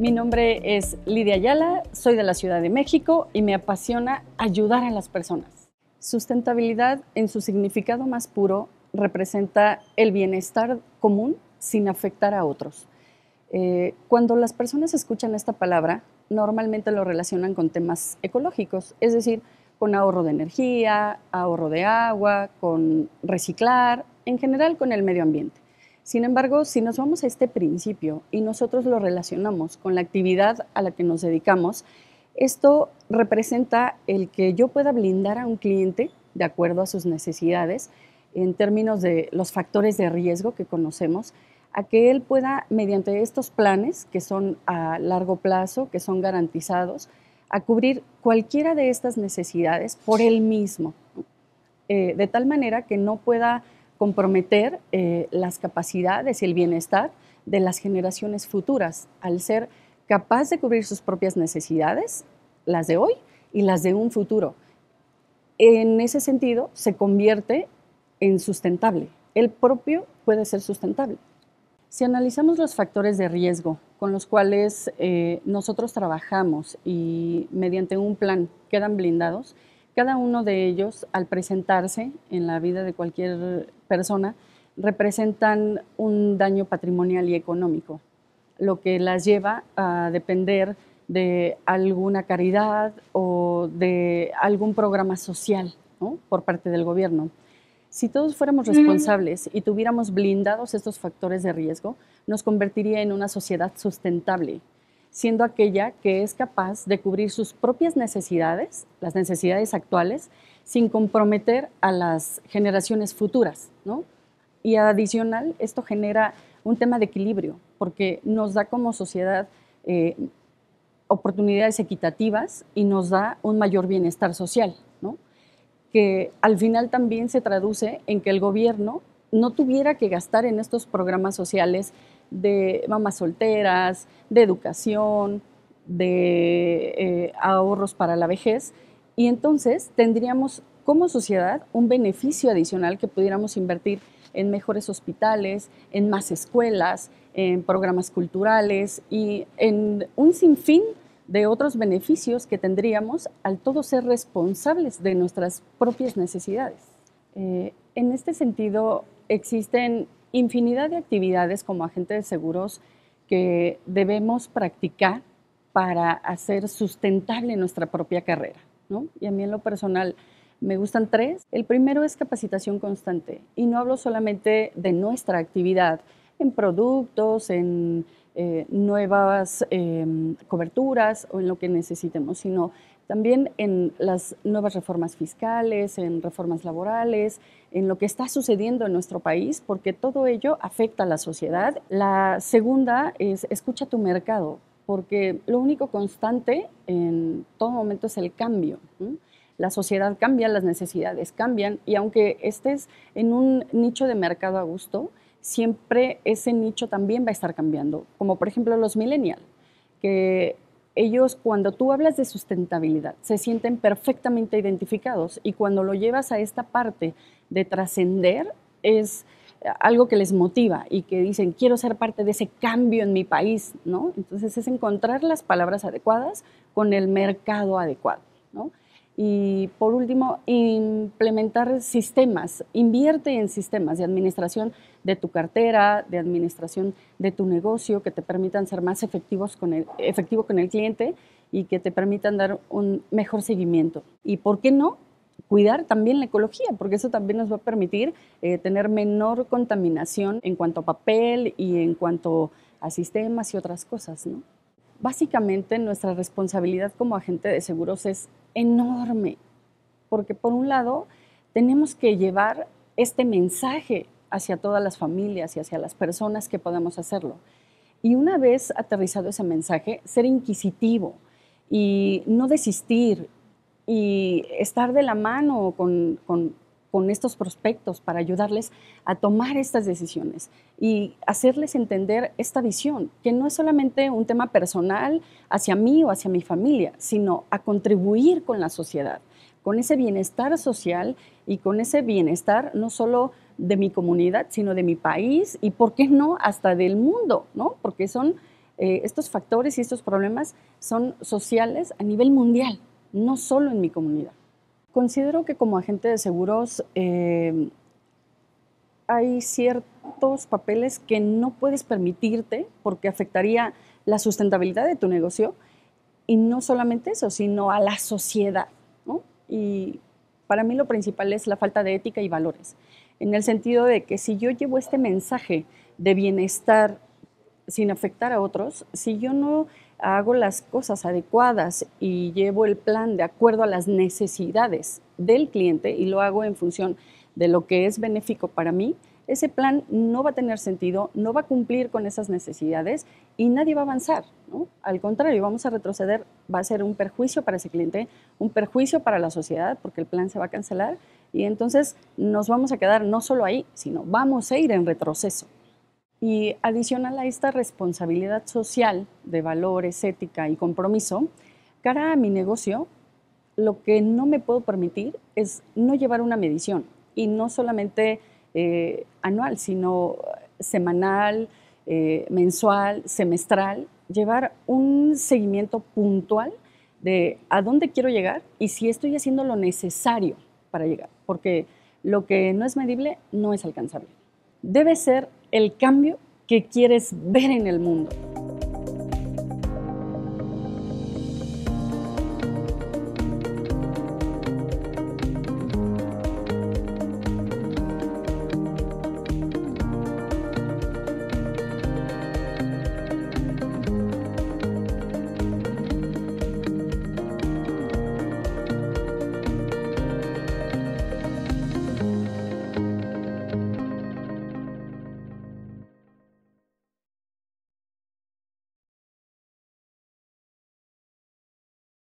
Mi nombre es Lidia Ayala, soy de la Ciudad de México y me apasiona ayudar a las personas. Sustentabilidad, en su significado más puro, representa el bienestar común sin afectar a otros. Cuando las personas escuchan esta palabra, normalmente lo relacionan con temas ecológicos, es decir, con ahorro de energía, ahorro de agua, con reciclar, en general con el medio ambiente. Sin embargo, si nos vamos a este principio y nosotros lo relacionamos con la actividad a la que nos dedicamos, esto representa el que yo pueda blindar a un cliente de acuerdo a sus necesidades en términos de los factores de riesgo que conocemos, a que él pueda, mediante estos planes que son a largo plazo, que son garantizados, a cubrir cualquiera de estas necesidades por él mismo, de tal manera que no pueda comprometer las capacidades y el bienestar de las generaciones futuras, al ser capaz de cubrir sus propias necesidades, las de hoy y las de un futuro. En ese sentido, se convierte en sustentable. El propio puede ser sustentable. Si analizamos los factores de riesgo con los cuales nosotros trabajamos y mediante un plan quedan blindados, cada uno de ellos, al presentarse en la vida de cualquier persona, representan un daño patrimonial y económico, lo que las lleva a depender de alguna caridad o de algún programa social, ¿no?, por parte del gobierno. Si todos fuéramos responsables y tuviéramos blindados estos factores de riesgo, nos convertiría en una sociedad sustentable, siendo aquella que es capaz de cubrir sus propias necesidades, las necesidades actuales, sin comprometer a las generaciones futuras, ¿no? Y adicional, esto genera un tema de equilibrio, porque nos da como sociedad oportunidades equitativas y nos da un mayor bienestar social, ¿no?, que al final también se traduce en que el gobierno no tuviera que gastar en estos programas sociales de mamás solteras, de educación, de ahorros para la vejez, y entonces tendríamos como sociedad un beneficio adicional que pudiéramos invertir en mejores hospitales, en más escuelas, en programas culturales y en un sinfín de otros beneficios que tendríamos al todos ser responsables de nuestras propias necesidades. En este sentido, existen infinidad de actividades como agente de seguros que debemos practicar para hacer sustentable nuestra propia carrera, ¿no? Y a mí en lo personal me gustan tres. El primero es capacitación constante, y no hablo solamente de nuestra actividad en productos, en nuevas coberturas o en lo que necesitemos, sino también en las nuevas reformas fiscales, en reformas laborales, en lo que está sucediendo en nuestro país, porque todo ello afecta a la sociedad. La segunda es escucha tu mercado, porque lo único constante en todo momento es el cambio, ¿sí? La sociedad cambia, las necesidades cambian, y aunque estés en un nicho de mercado a gusto, siempre ese nicho también va a estar cambiando, como por ejemplo los millennials, que ellos, cuando tú hablas de sustentabilidad, se sienten perfectamente identificados, y cuando lo llevas a esta parte de trascender, es algo que les motiva y que dicen, quiero ser parte de ese cambio en mi país, ¿no? Entonces es encontrar las palabras adecuadas con el mercado adecuado, ¿no? Y por último, implementar sistemas. Invierte en sistemas de administración de tu cartera, de administración de tu negocio, que te permitan ser más efectivo con el cliente y que te permitan dar un mejor seguimiento. Y ¿por qué no? Cuidar también la ecología, porque eso también nos va a permitir tener menor contaminación en cuanto a papel y en cuanto a sistemas y otras cosas, ¿no? Básicamente, nuestra responsabilidad como agente de seguros es enorme, porque por un lado tenemos que llevar este mensaje hacia todas las familias y hacia las personas que podamos hacerlo. Y una vez aterrizado ese mensaje, ser inquisitivo y no desistir y estar de la mano con estos prospectos para ayudarles a tomar estas decisiones y hacerles entender esta visión, que no es solamente un tema personal hacia mí o hacia mi familia, sino a contribuir con la sociedad, con ese bienestar social y con ese bienestar no solo de mi comunidad, sino de mi país y, ¿por qué no?, hasta del mundo, ¿no? Porque son estos factores y estos problemas son sociales a nivel mundial, no solo en mi comunidad. Considero que como agente de seguros hay ciertos papeles que no puedes permitirte porque afectaría la sustentabilidad de tu negocio, y no solamente eso, sino a la sociedad, ¿no? Y para mí lo principal es la falta de ética y valores, en el sentido de que si yo llevo este mensaje de bienestar sin afectar a otros, si yo no hago las cosas adecuadas y llevo el plan de acuerdo a las necesidades del cliente y lo hago en función de lo que es benéfico para mí, ese plan no va a tener sentido, no va a cumplir con esas necesidades y nadie va a avanzar, ¿no? Al contrario, vamos a retroceder, va a ser un perjuicio para ese cliente, un perjuicio para la sociedad porque el plan se va a cancelar y entonces nos vamos a quedar no solo ahí, sino vamos a ir en retroceso. Y adicional a esta responsabilidad social de valores, ética y compromiso, cara a mi negocio, lo que no me puedo permitir es no llevar una medición, y no solamente anual, sino semanal, mensual, semestral, llevar un seguimiento puntual de a dónde quiero llegar y si estoy haciendo lo necesario para llegar, porque lo que no es medible no es alcanzable. Debe ser el cambio que quieres ver en el mundo.